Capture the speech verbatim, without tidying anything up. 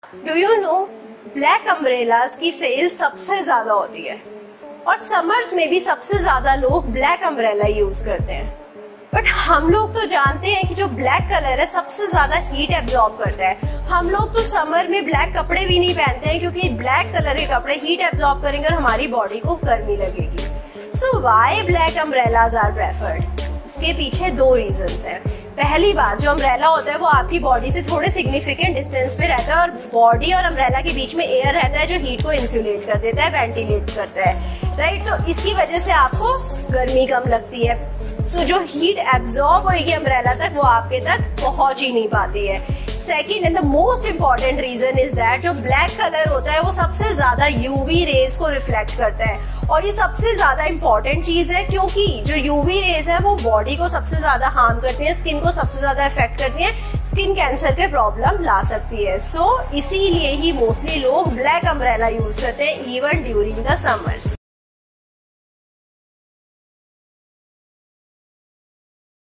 Do you know black umbrellas की sale सबसे ज्यादा होती है और समर्स में भी सबसे ज्यादा लोग ब्लैक अम्ब्रेला यूज करते हैं। बट हम लोग तो जानते हैं कि जो ब्लैक कलर है सबसे ज्यादा हीट एब्जॉर्ब करता है। हम लोग तो समर में ब्लैक कपड़े भी नहीं पहनते हैं क्योंकि ब्लैक कलर के कपड़े हीट एब्जॉर्ब करेंगे और हमारी बॉडी को गर्मी लगेगी। So why black umbrellas are preferred? इसके पीछे दो रीजंस हैं। पहली बात, जो अम्ब्रेला होता है वो आपकी बॉडी से थोड़े सिग्निफिकेंट डिस्टेंस पे रहता है और बॉडी और अम्ब्रेला के बीच में एयर रहता है जो हीट को इंसुलेट कर देता है, वेंटिलेट करता है, राइट। तो इसकी वजह से आपको गर्मी कम लगती है। सो so, जो हीट एब्जॉर्ब होगी अम्ब्रेला तक वो आपके तक पहुंच ही नहीं पाती है। Second and the most important reason is that जो ब्लैक कलर होता है वो सबसे ज्यादा यूवी रेज को रिफ्लेक्ट करता है और ये सबसे ज्यादा इम्पोर्टेंट चीज है क्योंकि जो यूवी रेज है वो बॉडी को सबसे ज्यादा हार्म करती है, स्किन को सबसे ज्यादा इफेक्ट करती है, स्किन कैंसर के प्रॉब्लम ला सकती है। सो so, इसीलिए ही मोस्टली लोग ब्लैक अम्ब्रेला यूज करते हैं इवन ड्यूरिंग द समर्स।